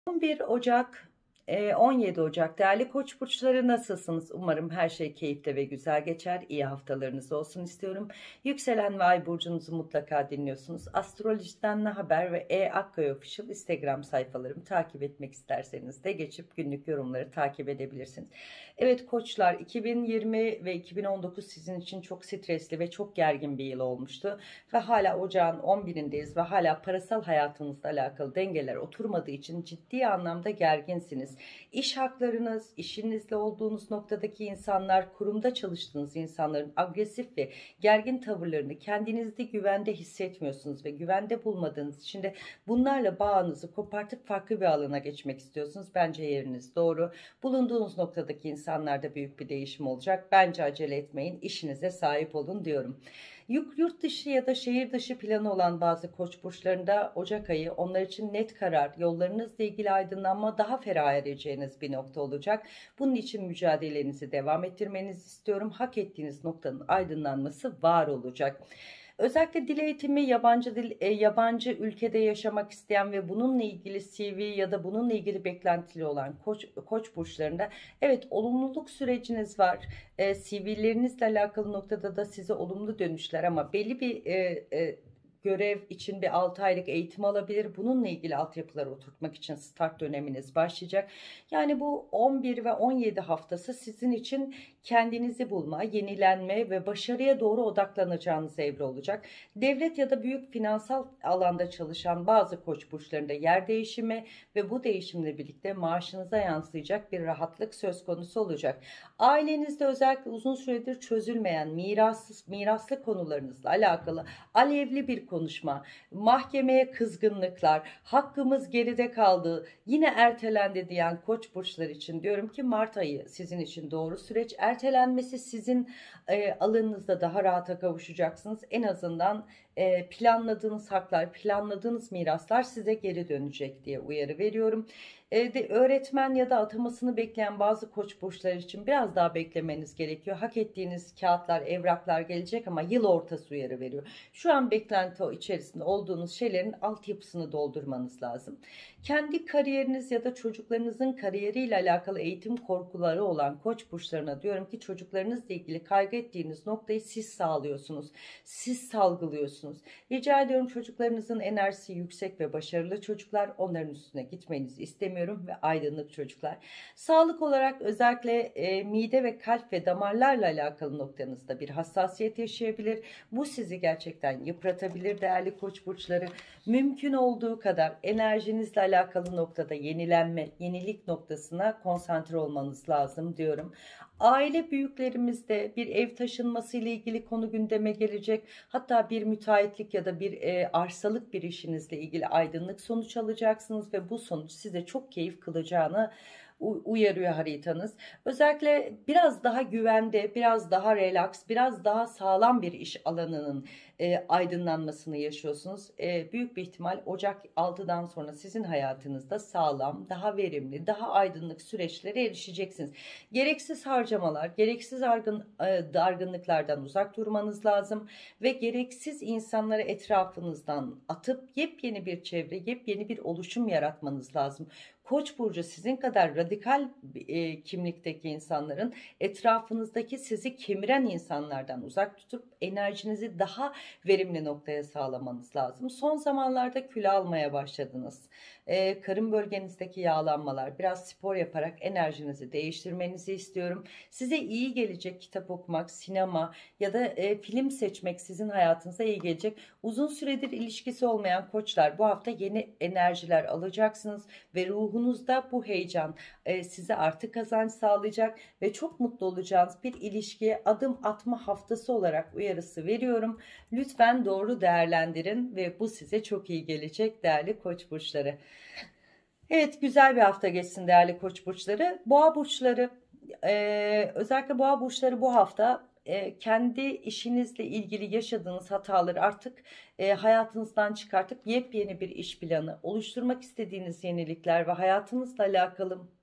11 Ocak, 17 Ocak değerli Koç burçları nasılsınız? Umarım her şey keyifli ve güzel geçer. İyi haftalarınız olsun istiyorum. Yükselen ve ay burcunuzu mutlaka dinliyorsunuz. Astrolojiden ne haber ve Akkaya Official Instagram sayfalarımı takip etmek isterseniz de geçip günlük yorumları takip edebilirsiniz. Evet Koçlar, 2020 ve 2019 sizin için çok stresli ve çok gergin bir yıl olmuştu. Ve hala ocağın 11'indeyiz ve hala parasal hayatınızla alakalı dengeler oturmadığı için ciddi anlamda gerginsiniz. İş haklarınız, işinizle olduğunuz noktadaki insanlar, kurumda çalıştığınız insanların agresif ve gergin tavırlarını kendinizde güvende hissetmiyorsunuz ve güvende bulmadığınız için de bunlarla bağınızı kopartıp farklı bir alana geçmek istiyorsunuz. Bence yeriniz doğru. Bulunduğunuz noktadaki insanlarda büyük bir değişim olacak. Bence acele etmeyin, işinize sahip olun diyorum. Yurt dışı ya da şehir dışı planı olan bazı koç burçlarında Ocak ayı onlar için net karar, yollarınızla ilgili aydınlanma, daha ferah ereceğiniz bir nokta olacak. Bunun için mücadelenizi devam ettirmenizi istiyorum. Hak ettiğiniz noktanın aydınlanması var olacak. Özellikle dil eğitimi, yabancı ülkede yaşamak isteyen ve bununla ilgili CV ya da bununla ilgili beklentili olan koç burçlarında evet olumluluk süreciniz var. CV'lerinizle alakalı noktada da size olumlu dönüşler ama belli bir görev için bir 6 aylık eğitim alabilir. Bununla ilgili altyapıları oturtmak için start döneminiz başlayacak. Yani bu 11 ve 17 haftası sizin için kendinizi bulma, yenilenme ve başarıya doğru odaklanacağınız evre olacak. Devlet ya da büyük finansal alanda çalışan bazı koç burçlarında yer değişimi ve bu değişimle birlikte maaşınıza yansıyacak bir rahatlık söz konusu olacak. Ailenizde özellikle uzun süredir çözülmeyen miraslı konularınızla alakalı alevli bir konuşma, mahkemeye kızgınlıklar, hakkımız geride kaldı, yine ertelendi diyen koç burçları için diyorum ki Mart ayı sizin için doğru süreç. Ertelenmesi sizin alanınızda daha rahata kavuşacaksınız. En azından planladığınız haklar, planladığınız miraslar size geri dönecek diye uyarı veriyorum. Öğretmen ya da atamasını bekleyen bazı koç burçları için biraz daha beklemeniz gerekiyor. Hak ettiğiniz kağıtlar, evraklar gelecek ama yıl ortası uyarı veriyor. Şu an beklenti içerisinde olduğunuz şeylerin altyapısını doldurmanız lazım. Kendi kariyeriniz ya da çocuklarınızın kariyeriyle alakalı eğitim korkuları olan koç burçlarına diyorum ki çocuklarınızla ilgili kaygı ettiğiniz noktayı siz sağlıyorsunuz. Siz salgılıyorsunuz. Rica ediyorum, çocuklarınızın enerjisi yüksek ve başarılı çocuklar, onların üstüne gitmenizi istemiyorum ve aydınlık çocuklar. Sağlık olarak özellikle mide ve kalp ve damarlarla alakalı noktanızda bir hassasiyet yaşayabilir. Bu sizi gerçekten yıpratabilir değerli koç burçları. Mümkün olduğu kadar enerjinizle alakalı noktada yenilenme, yenilik noktasına konsantre olmanız lazım diyorum. Aile büyüklerimizde bir ev taşınması ile ilgili konu gündeme gelecek. Hatta bir müteahhitlik ya da bir arsalık bir işinizle ilgili aydınlık sonuç alacaksınız ve bu sonuç size çok keyif kılacağını uyarıyor haritanız. Özellikle biraz daha güvende, biraz daha relax, biraz daha sağlam bir iş alanının aydınlanmasını yaşıyorsunuz. Büyük bir ihtimal Ocak 6'dan sonra sizin hayatınızda sağlam, daha verimli, daha aydınlık süreçlere erişeceksiniz. Gereksiz harcamalar, gereksiz dargınlıklardan uzak durmanız lazım ve gereksiz insanları etrafınızdan atıp yepyeni bir çevre, yepyeni bir oluşum yaratmanız lazım. Koç burcu sizin kadar radikal kimlikteki insanların etrafınızdaki sizi kemiren insanlardan uzak tutup enerjinizi daha verimli noktaya sağlamanız lazım. Son zamanlarda kilo almaya başladınız. Karın bölgenizdeki yağlanmalar, biraz spor yaparak enerjinizi değiştirmenizi istiyorum. Size iyi gelecek kitap okumak, sinema ya da film seçmek sizin hayatınıza iyi gelecek. Uzun süredir ilişkisi olmayan koçlar bu hafta yeni enerjiler alacaksınız ve ruhunuzda bu heyecan size artı kazanç sağlayacak ve çok mutlu olacağınız bir ilişkiye adım atma haftası olarak uyarısı veriyorum. Lütfen doğru değerlendirin ve bu size çok iyi gelecek değerli koç burçları. Evet, güzel bir hafta geçsin değerli koç burçları. Boğa burçları, özellikle boğa burçları bu hafta kendi işinizle ilgili yaşadığınız hataları artık hayatınızdan çıkartıp yepyeni bir iş planı oluşturmak istediğiniz yenilikler ve hayatınızla alakalı